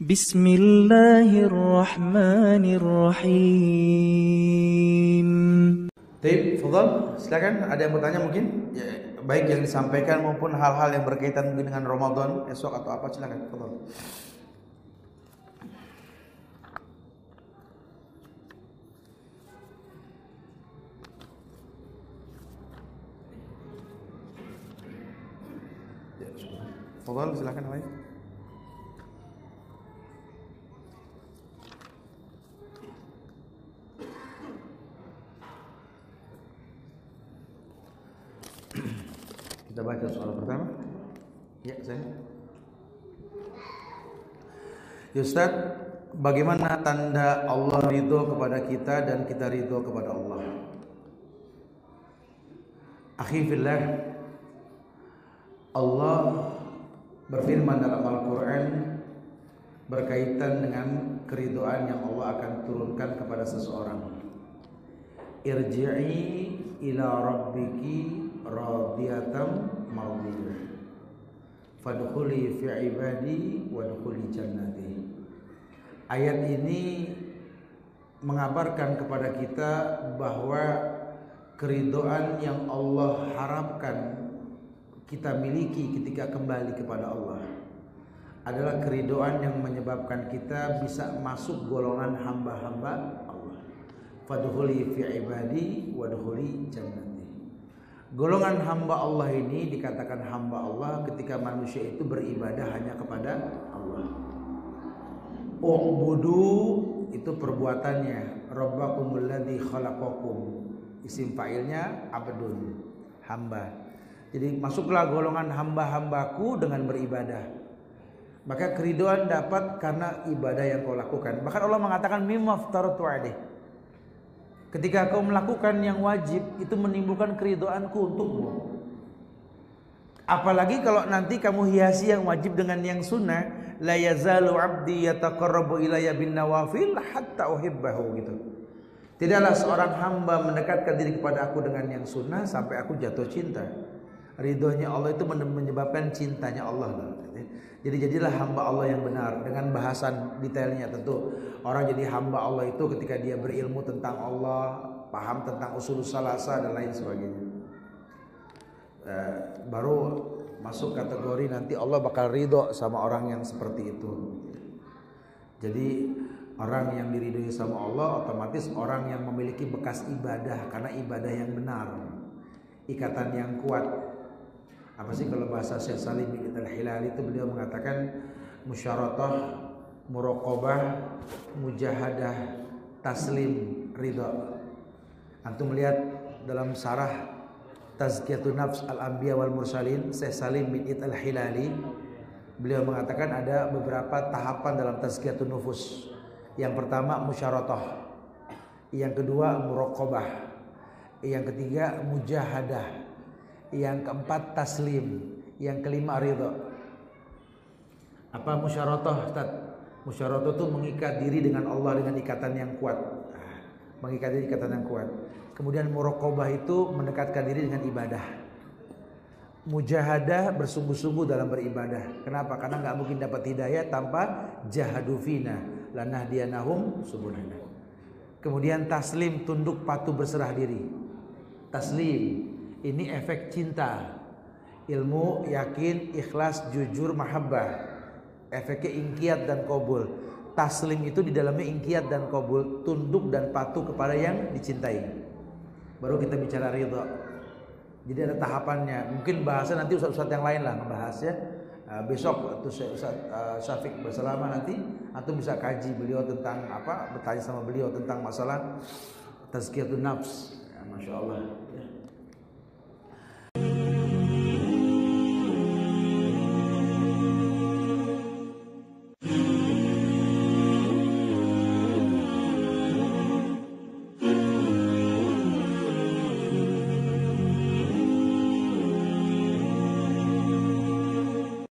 Bismillahirrahmanirrahim. Baik, fadhal, silakan ada yang bertanya mungkin ya, baik yang disampaikan maupun hal-hal yang berkaitan mungkin dengan Ramadan esok atau apa, silakan fadhal. Fadhal, silakan Pak. Kita baca soal pertama. Ya, saya. Ya Ustadz, bagaimana tanda Allah ridho kepada kita dan kita ridho kepada Allah? Akhi fillah, Allah berfirman dalam Al-Quran berkaitan dengan keridhaan yang Allah akan turunkan kepada seseorang. Irji'i ila rabbiki radiyatan mardiyah fadkhuli fi ibadi wadkhuli jannati. Ayat ini mengabarkan kepada kita bahwa keridhaan yang Allah harapkan kita miliki ketika kembali kepada Allah adalah keridhaan yang menyebabkan kita bisa masuk golongan hamba-hamba Allah. Fadkhuli fi ibadi wadkhuli jannati. Golongan hamba Allah ini dikatakan hamba Allah ketika manusia itu beribadah hanya kepada Allah. U'budu itu perbuatannya, rabbakumul ladzi khalaqakum. Isim fa'ilnya abdun, hamba. Jadi masuklah golongan hamba-hambaku dengan beribadah. Maka keridhaan dapat karena ibadah yang kau lakukan. Bahkan Allah mengatakan mimma aftaratu alaih. Ketika kau melakukan yang wajib, itu menimbulkan keridhaanku untukmu. Apalagi kalau nanti kamu hiasi yang wajib dengan yang sunnah, la yazalu abdi yataqarrabu ilayya bin nawafil hatta uhibbahu gitu. Tidaklah seorang hamba mendekatkan diri kepada aku dengan yang sunnah sampai aku jatuh cinta. Ridhonya Allah itu menyebabkan cintanya Allah. Jadi jadilah hamba Allah yang benar. Dengan bahasan detailnya tentu. Orang jadi hamba Allah itu ketika dia berilmu tentang Allah, paham tentang usul salasa dan lain sebagainya. Baru masuk kategori nanti Allah bakal ridho sama orang yang seperti itu. Jadi orang yang diridhoi sama Allah otomatis orang yang memiliki bekas ibadah karena ibadah yang benar, ikatan yang kuat. Apa sih kalau bahasa Syekh Salim bin Al-Hilali itu beliau mengatakan musyaratah, muraqabah, mujahadah, taslim, ridha. Antum melihat dalam sarah Tazkiyatun Nafs Al-Anbiya wal Mursalin Syekh Salim bin Al-Hilali beliau mengatakan ada beberapa tahapan dalam Tazkiyatun Nufus. Yang pertama musyaratah, yang kedua muraqabah, yang ketiga mujahadah, yang keempat taslim, yang kelima ridha. Apa musyaratah, Ustaz? Musyaratah itu mengikat diri dengan Allah dengan ikatan yang kuat. Mengikat diri ikatan yang kuat. Kemudian muraqabah itu mendekatkan diri dengan ibadah. Mujahadah bersungguh-sungguh dalam beribadah. Kenapa? Karena nggak mungkin dapat hidayah tanpa jahadu fina lanahdiyanahum subulana. Kemudian taslim, tunduk patuh berserah diri. Taslim ini efek cinta, ilmu, yakin, ikhlas, jujur, mahabbah. Efeknya ingkiyat dan qabul. Taslim itu di dalamnya ingkiyat dan qabul, tunduk dan patuh kepada yang dicintai. Baru kita bicara ridha. Jadi ada tahapannya. Mungkin bahasa nanti ustaz-ustaz yang lain lah ngebahas ya. Besok Ustaz Syafiq berselama nanti atau bisa kaji beliau tentang apa, bertanya sama beliau tentang masalah tazkiyatun nafs. Ya, Masya Allah.